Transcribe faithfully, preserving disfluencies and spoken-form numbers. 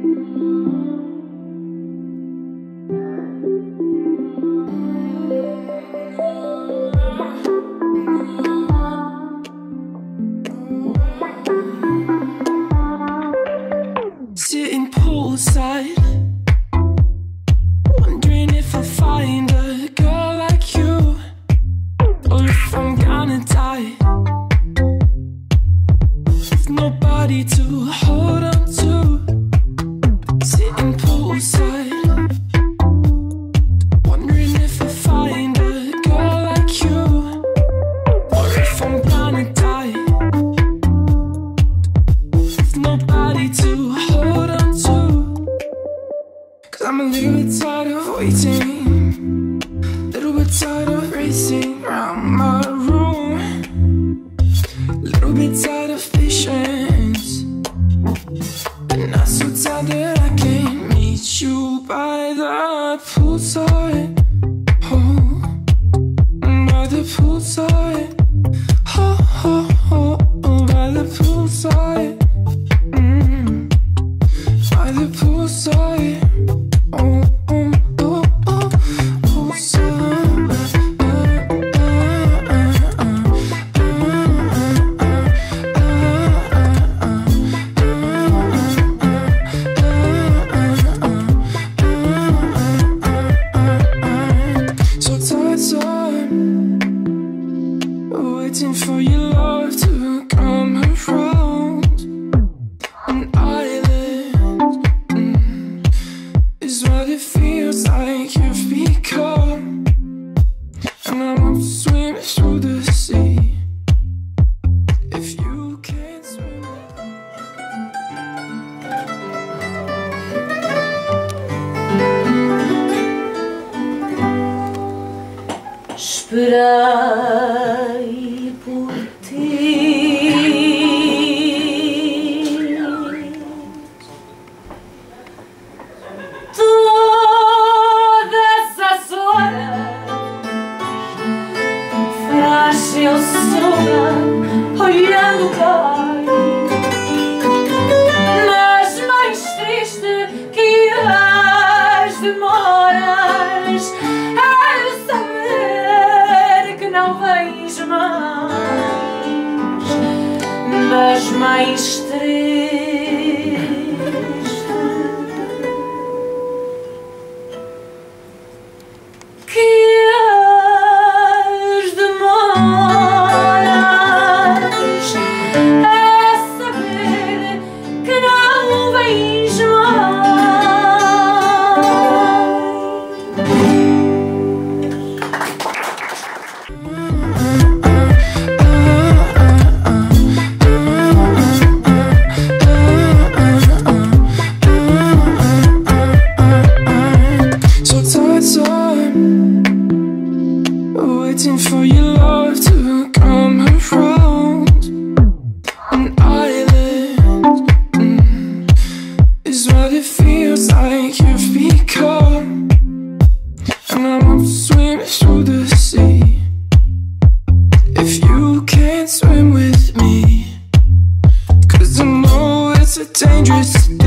Sitting poolside, wondering if I'll find a girl like you, or if I'm gonna die with nobody to hold on to. Sitting poolside, wondering if I'll find a girl like you, or if I'm gonna die with nobody to hold on to. Cause I'm a little bit tired of waiting, little bit tired of racing around my room, little bit tired of patience, and not so tired that I can't meet you by the poolside. Oh, by the poolside. Oh, oh, oh, oh, by the poolside. Mm, by the poolside. Oh, oh, oh, oh, poolside. So tired, tired, waiting for your love to come around. An island, mm, is what it feels like you've become, and I won't swim through the sea if you can't swim. Esperei por ti todas as horas, frágil sombra olhando cai, mas mais triste que as demoras é saber que não vens mais, mas mais triste que as demoras é saber que não vens mais. Waiting for your love to come around. An island, mm, is what it feels like you've become, and I won't swim through the sea if you can't swim with me. Cause I know it's a dangerous